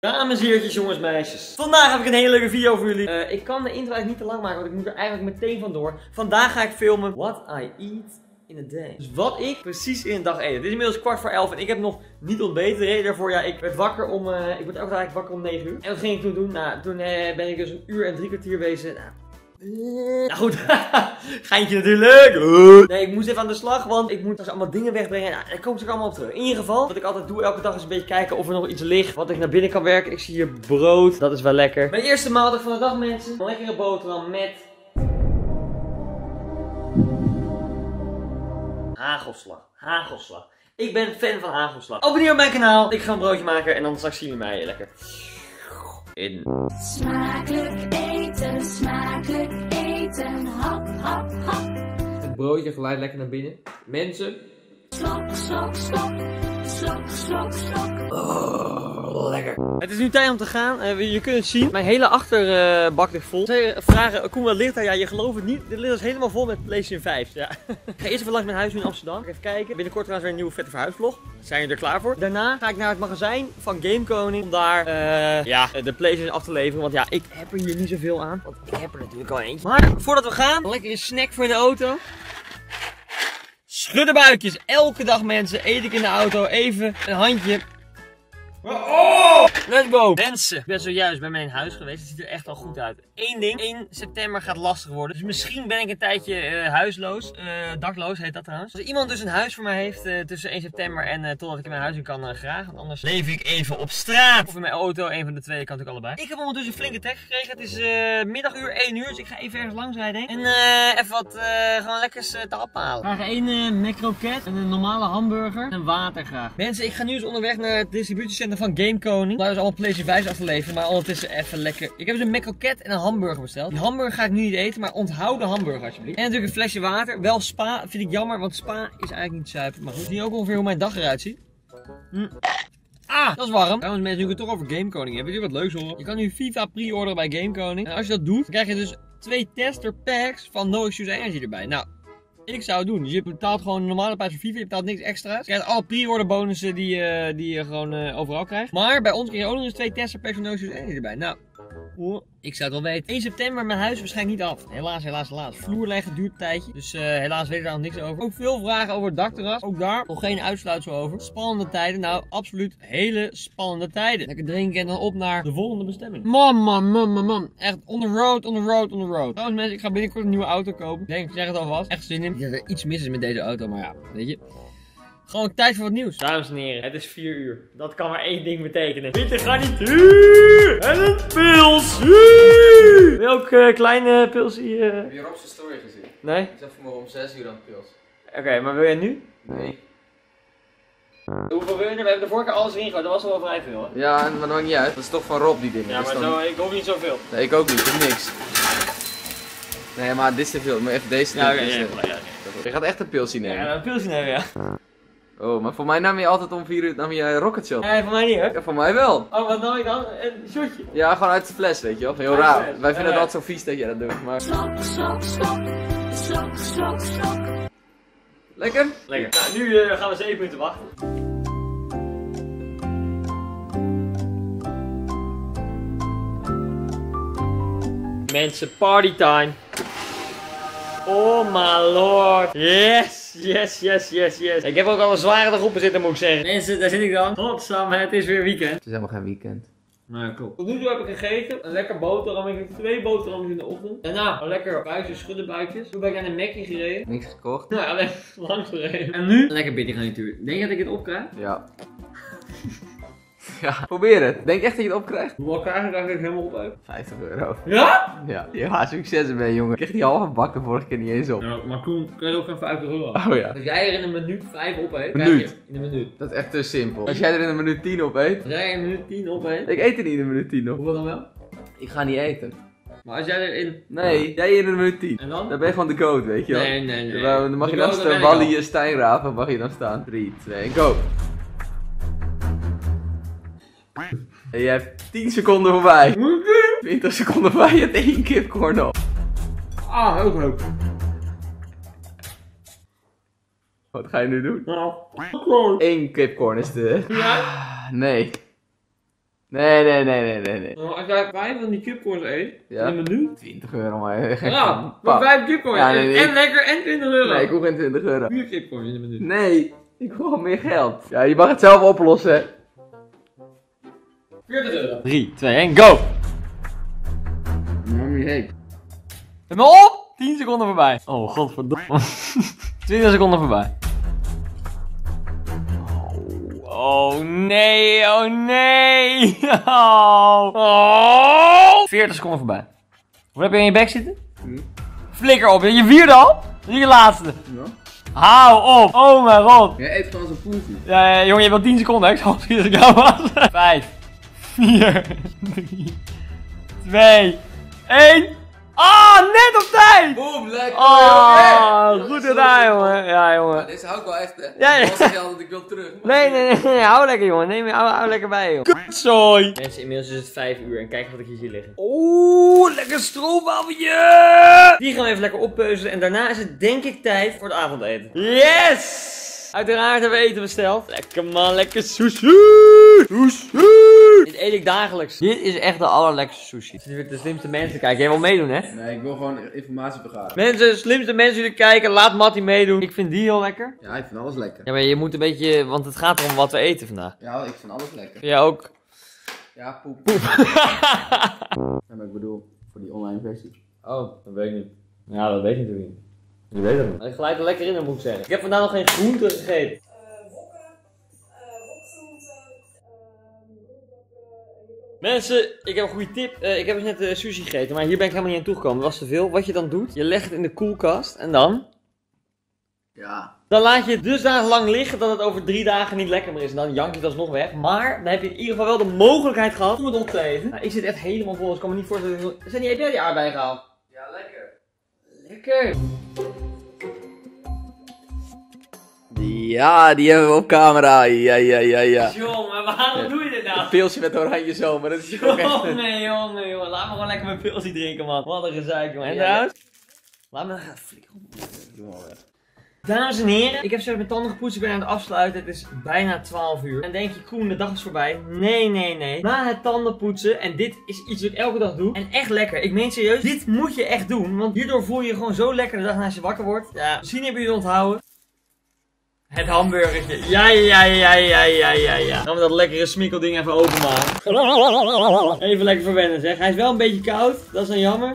Dames, heertjes, jongens, meisjes. Vandaag heb ik een hele leuke video voor jullie. Ik kan de intro eigenlijk niet te lang maken, want ik moet er eigenlijk meteen vandoor. Vandaag ga ik filmen what I eat in a day. Dus wat ik precies in een dag eet. Het is inmiddels 11:15 en ik heb nog niet ontbeten. De reden daarvoor, ja, ik werd wakker om, ik word elke dag eigenlijk wakker om 9 uur. En wat ging ik toen doen? Nou, toen ben ik dus 1 uur en 3 kwartier wezen. Nou goed, geintje natuurlijk. Nee, ik moest even aan de slag, want ik moet straks allemaal dingen wegbrengen. Nou, daar kom ik allemaal op terug. In ieder geval, wat ik altijd doe elke dag is een beetje kijken of er nog iets ligt wat ik naar binnen kan werken. Ik zie hier brood, dat is wel lekker. Mijn eerste maaltijd van de dag, mensen. Een lekkere boterham met hagelslag. Hagelslag. Ik ben fan van hagelslag. Abonneer op mijn kanaal. Ik ga een broodje maken en dan straks zien jullie mij lekker in. Smakelijk eten, hap, hap, hap. Het broodje glijdt lekker naar binnen. Mensen. Slok, slok, slok, slok, slok, slok. Oh, lekker. Het is nu tijd om te gaan. Je kunt het zien. Mijn hele achterbak ligt vol. Ze vragen, Koen, wat ligt daar? Ja, je gelooft het niet. Dit ligt dus helemaal vol met PlayStation 5. Ja. Ik ga eerst even langs mijn huis in Amsterdam. Even kijken. Binnenkort trouwens weer een nieuwe vette verhuisvlog. Zijn jullie er klaar voor? Daarna ga ik naar het magazijn van Game Koning. Om daar de PlayStation af te leveren. Want ja, ik heb er hier niet zoveel aan. Want ik heb er natuurlijk al eentje. Maar voordat we gaan, een lekkere snack voor in de auto. Schuddenbuikjes. Elke dag, mensen, eet ik in de auto even een handje. Oh! Let's go! Mensen, ik ben zojuist bij mijn huis geweest. Het ziet er echt al goed uit. Eén ding, 1 september gaat lastig worden. Dus misschien ben ik een tijdje huisloos. Dakloos heet dat trouwens. Als iemand dus een huis voor mij heeft tussen 1 september en totdat ik in mijn huis in kan, graag. Want anders leef ik even op straat. Of in mijn auto, een van de twee, kan natuurlijk allebei. Ik heb ondertussen een flinke trek gekregen. Het is middaguur, 1 uur. Dus ik ga even ergens langs rijden. En even wat gewoon lekkers te ophalen. Graag 1 McCroket, een normale hamburger en water graag. Mensen, ik ga nu eens onderweg naar het distributiecentrum van Game Koning. Daar is allemaal PlayStation 5 af te leveren, maar ondertussen even lekker. Ik heb dus een McCroket en een hamburger besteld. Die hamburger ga ik nu niet eten, maar onthoud de hamburger alsjeblieft. En natuurlijk een flesje water. Wel Spa, vind ik jammer, want Spa is eigenlijk niet zuiver. Maar goed, zie je ook ongeveer hoe mijn dag eruit ziet. Ah, dat is warm. Trouwens mensen, nu ik het toch over Game Koning heb, weet je wat leuks hoor? Je kan nu FIFA pre-orderen bij Game Koning. En als je dat doet, dan krijg je dus 2 tester packs van No Excuse Energy erbij. Nou, ik zou het doen. Dus je betaalt gewoon een normale prijs voor FIFA, je betaalt niks extra's. Je krijgt alle pre-order bonussen die je gewoon overal krijgt. Maar bij ons krijg je ook nog eens 2 tester packs van No Excuse Energy erbij. Nou, ik zou het wel weten. 1 september mijn huis waarschijnlijk niet af. Helaas, helaas, helaas. Vloer leggen duurt een tijdje. Dus helaas weet ik daar nog niks over. Ook veel vragen over het dakterras. Ook daar nog geen uitsluitsel over. Spannende tijden. Nou, absoluut hele spannende tijden. Lekker drinken en dan op naar de volgende bestemming. Man. Echt on the road. Trouwens mensen, ik ga binnenkort een nieuwe auto kopen. Ik zeg het alvast. Echt zin in. Dat er iets mis is met deze auto, maar ja, weet je. Gewoon tijd voor wat nieuws. Dames en heren, het is 4 uur. Dat kan maar één ding betekenen. Witte garnituur en een pilsie. Welk kleine pilsie? Heb je Rob's story gezien? Nee? Ik zag vanmorgen om 6 uur dan pils. Oké, maar wil jij nu? Nee. Hoeveel wil je er? We hebben de vorige keer alles erin gegooid. Dat was wel vrij veel, hè? Ja, maar dat maakt niet uit. Dat is toch van Rob die dingen. Ja, dus maar dan... zo, ik hoef niet zoveel. Nee, ik ook niet. Dat is niks. Nee, maar dit is te veel. Maar even deze. Ja, doen. oké. Je gaat echt een pilsie nemen. Ja, een pilsie nemen, ja. Oh, maar voor mij nam je altijd om 4 uur nam je rocket shot. Nee, voor mij niet, hè? Ja, voor mij wel. Oh, wat nam ik dan? Een shotje. Ja, gewoon uit de fles, weet je wel. Heel raar. Wij vinden het altijd zo vies dat jij dat doet. Maar... Slok, slok, slok, slok, slok, slok. Lekker? Lekker. Nou, nu gaan we 7 minuten wachten. Mensen, party time. Oh my lord. Yes. Ik heb ook al een zware groepen zitten, moet ik zeggen. Mensen, daar zit ik dan. Godsamme, het is weer weekend. Het is helemaal geen weekend. Nou, klopt. Tot nu toe heb ik gegeten. Een lekker boterham. Ik heb 2 boterhammen in de ochtend. Daarna een lekker buikjes, schuddenbuikjes. Toen ben ik naar de Mackie gereden. Niks gekocht? Nou, alleen langs gereden. En nu? Een lekker bitty garnituur. Denk je dat ik het opkrijg? Ja. Ja, probeer het. Denk echt dat je het opkrijgt? Hoeveel krijg ik helemaal op uit? 50 euro. Ja? Ja, succes ermee jongen. Ik kreeg die halve bak de vorige keer niet eens op. Ja, maar Koen, kun je ook geen 50 euro? Oh ja. Als jij er in een minuut 5 op eet, Minuut? krijg je in een minuut. Dat is echt te simpel. Als jij er in een minuut 10 op eet. Als jij er in een minuut 10 op eet, Ik eet er niet in een minuut 10 op. hoeveel dan wel? Ik ga niet eten. Maar als jij erin... Nee, jij in een minuut 10. En dan? Dan ben je gewoon de goat, weet je wel. Nee. Dan mag je De naast goat, dat de ben ik Wally Steinraven mag je dan staan. 3, 2, go. En je hebt 10 seconden voorbij. 20 seconden voorbij, je hebt 1 kipcorn op. Ah, heel leuk. Wat ga je nu doen? Nou, 1 kipcorn is de... ja? Nee. Nee. Als jij 5 van die kipcorns eet, Ja? in een minuut. 20 euro, maar gek. Ja, voor 5 kipcorns. Ja, nee, en lekker en 20 euro. Nee, ik hoef geen 20 euro. 4 kipcorns in een minuut. Nee, ik wil gewoon meer geld. Ja, je mag het zelf oplossen. 40 euro. 3, 2, 1, go! Mami heet. Let me op! 10 seconden voorbij. Oh, godverdomme. 20 seconden voorbij. Oh nee, oh nee. Oh. 40 seconden voorbij. Hoe heb je in je bek zitten? Flikker op, je vierde al? Je laatste. Ja. Hou op, oh mijn god. Jij eet gewoon als een poeltje. Ja, jongen, je hebt wel 10 seconden, hè? Ik zal het als ik jou was. 5, 4, 3, 2, 1. Ah, net op tijd! Boom, lekker. Oh, goed gedaan, jongen. Ja, jongen. Deze hou ik wel echt, hè. Ja. Dan zeg je altijd, ik wil terug. Nee, hou lekker, jongen. Hou lekker bij, joh. Kutzooi! Mensen, inmiddels is het 5 uur en kijk wat ik hier zie liggen. Oeh, lekker stroopwaffeltje! Die gaan we even lekker oppeuzelen en daarna is het denk ik tijd voor het avondeten. Yes! Uiteraard hebben we eten besteld. Lekker man, lekker sushi! Dit eet ik dagelijks. Dit is echt de allerlekkerste sushi. Zitten weer de slimste mensen kijken. Jij wil meedoen, hè? Nee, ik wil gewoon informatie vergaren. Mensen, de slimste mensen die kijken, laat Mattie meedoen. Ik vind die heel lekker. Ja, ik vind alles lekker. Ja, maar je moet een beetje, want het gaat erom wat we eten vandaag. Ja, ik vind alles lekker. Vind jij ook? Ja, poep. Ja, maar ik bedoel, voor die online versie. Oh, dat weet ik niet. Ja, dat weet ik natuurlijk niet. Je weet het niet. Ik glijdt er lekker in, dan moet ik zeggen. Ik heb vandaag nog geen groenten gegeten. Mensen, ik heb een goede tip. Ik heb dus net sushi gegeten, maar hier ben ik helemaal niet aan toegekomen. Dat was te veel. Wat je dan doet, je legt het in de koelkast en dan? Ja. Dan laat je het dusdanig lang liggen dat het over 3 dagen niet lekker meer is. En dan jank je het alsnog weg. Maar dan heb je in ieder geval wel de mogelijkheid gehad om het op te eten. Nou, ik zit echt helemaal vol, dus ik kan me niet voorstellen. Sandy, heb jij die aardbeien gehaald? Ja, lekker. Lekker. Ja, die hebben we op camera. Ja. Jongen, waarom doe je dit nou? Een pilsje met oranje zomer, dat is ook echt... Jongen. Laat me gewoon lekker mijn pilsie drinken, man. Wat een gezeik, man. En Ja, trouwens? Laat me gaan flikken op. Doe maar weg. Dames en heren, ik heb zo mijn tanden gepoetst, ik ben aan het afsluiten. Het is bijna 12 uur. En denk je, Koen, de dag is voorbij. Nee. Na het tanden poetsen, en dit is iets wat ik elke dag doe. En echt lekker. Ik meen serieus, dit moet je echt doen. Want hierdoor voel je je gewoon zo lekker de dag naast je wakker wordt. Ja, misschien hebben jullie het onthouden. Het hamburgertje. Ja. Gaan we dat lekkere smikkelding even openmaken. Even lekker verwennen, zeg. Hij is wel een beetje koud. Dat is dan jammer.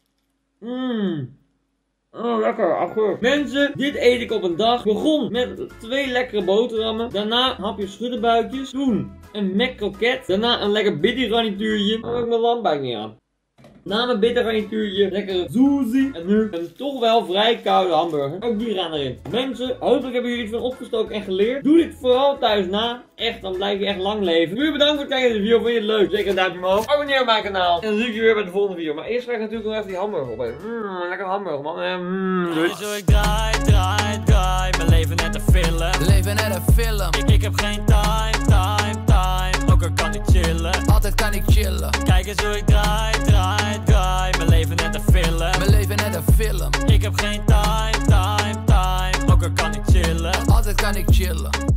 Oh, lekker, afgeurd. Mensen, dit eet ik op een dag. Begon met 2 lekkere boterhammen. Daarna een hapje schuddenbuikjes. Toen een Mac kroket. Daarna een lekker bitty garnituurtje. Dan heb ik mijn lambuik niet aan. Na mijn bitter garnituurtje, lekkere sushi. En nu een toch wel vrij koude hamburger. Ook die gaan erin. Mensen, hopelijk hebben jullie iets van opgestoken en geleerd. Doe dit vooral thuis na. Echt, dan blijf je echt lang leven. Jullie bedankt voor het kijken naar deze video. Vond je het leuk? Zeker een duimpje omhoog. Abonneer op mijn kanaal. En dan zie ik je weer bij de volgende video. Maar eerst ga ik natuurlijk nog even die hamburger opeten. Lekker hamburger, man. Doei. Zo ik draai. Mijn leven net een film. Ik heb geen time. Ook al kan ik chillen. Altijd kan ik chillen. Kijk eens hoe ik draai. Mijn leven net een film. Ik heb geen time. Ook al kan ik chillen. Altijd kan ik chillen.